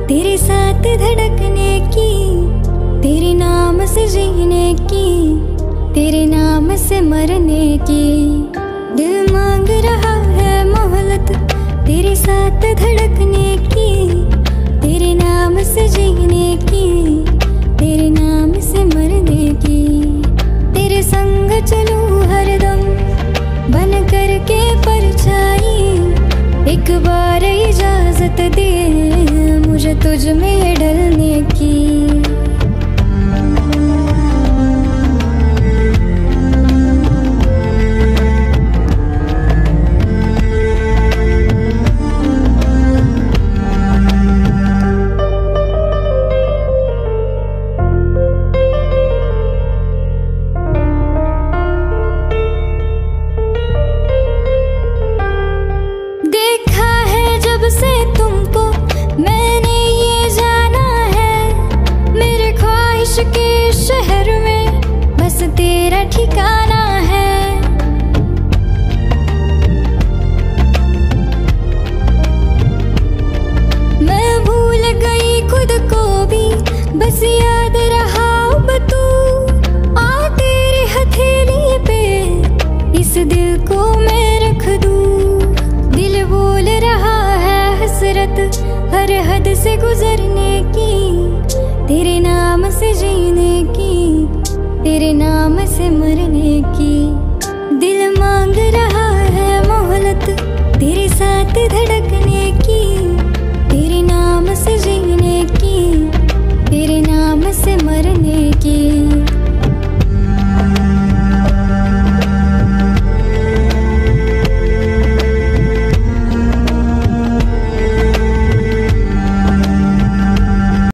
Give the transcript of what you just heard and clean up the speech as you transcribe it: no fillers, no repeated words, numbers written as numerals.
तेरे साथ धड़कने की, तेरे नाम से जीने की, तेरे नाम से मरने की। दिल मांग रहा है मोहलत तेरे साथ धड़कने की, तेरे नाम से जीने की, तेरे नाम से मरने की। तेरे संग चलूं हरदम बन कर के परछाई, एक बार इजाजत दे मुझे तुझ में ढलने की। के शहर में बस तेरा ठिकाना है। मैं भूल गई खुद को भी, बस याद रहा अब तू। आ तेरी हथेली पे इस दिल को मैं रख दूं। दिल बोल रहा है हसरत हर हद से गुजरने की, तेरे नाम से जीने की, तेरे नाम से मरने की। दिल मांग रहा है मोहलत तेरे साथ धड़कने